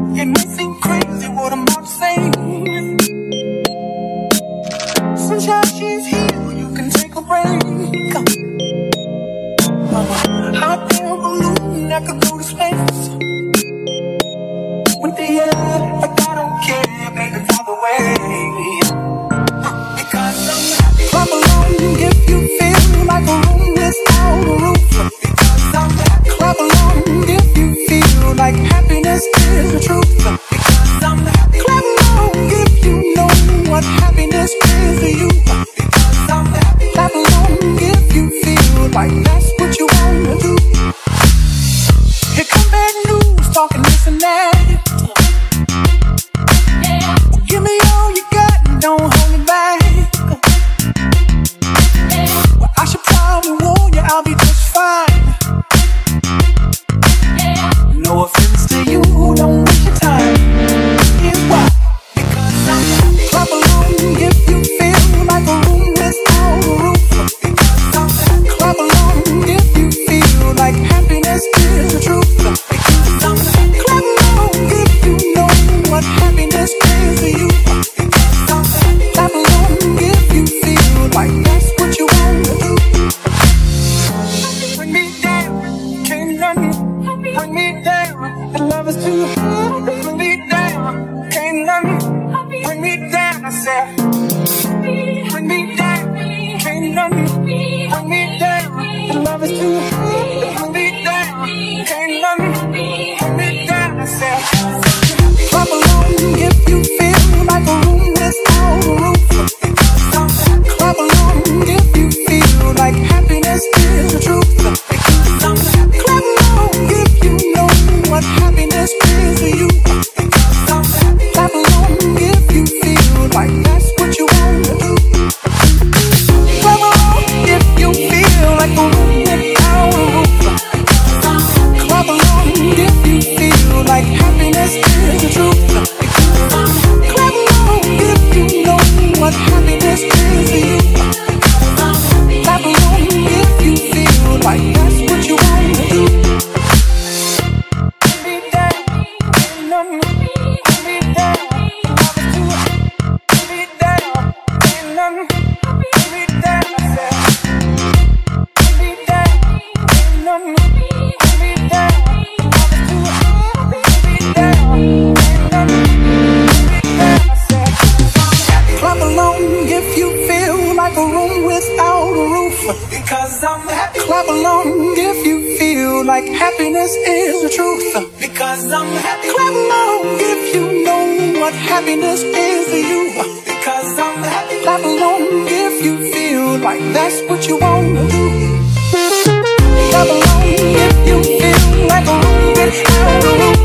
It might seem crazy what I'm about to say. Sunshine, she's here, you can take a break. Hot air balloon that could go to space. With the air, like I don't care, baby, by the way. Because I'm happy. Clap along if you feel like a room without a roof. Because I'm happy. Clap along if you feel like happiness is the truth. Because I'm happy. Clap along if you know what happiness is to you. Because I'm happy. Clap along if you feel like that's what you wanna do. Here come bad news, talking this and that. Give me all you got and don't hold me back. Well, I should probably warn you, I'll be just fine. No offense to you, don't waste your time. Here's why. Because I'm happy. Clap along if you feel like a room without a roof. Because I'm happy. Clap along if you feel like happiness is the truth. Because I'm happy. Clap along if you know what happiness is to you. Because I'm happy. Clap along if you feel like that's what you wanna do. Bring me down, can't run me. Bring me down, the love is too hard. Bring me down, can't run me. Bring me down, I said. Bring me down, can't run me. Bring me down, the love is too hard. Bring me down, can't run me. Bring me down, I said. Clap along if you feel like a room without a roof. Clap along if you feel like happiness is the truth. Clap along if you know what happiness is to you. Clap along if you feel like that's what you wanna do. Clap along if you feel like a room without a roof. Clap along if you feel like happiness is the truth. Clap along if you know what happiness is to you. Clap along if you feel like that's what you wanna do. Bring me down, ain't nothing. Bring me down, love is too hot. Bring me down, ain't nothing. Bring me down, I said. Bring me down, ain't nothing. Bring me down, love is too hot. Bring me down, ain't nothing. Bring me down, I said. Clap along if you feel like a room without a roof. Because I'm happy. Clap along if you feel like happiness is the truth. Because I'm happy. Clap along if you know what happiness is to you. Because I'm happy. Clap along if you feel like that's what you wanna do. Clap along if you feel like a room without a roof.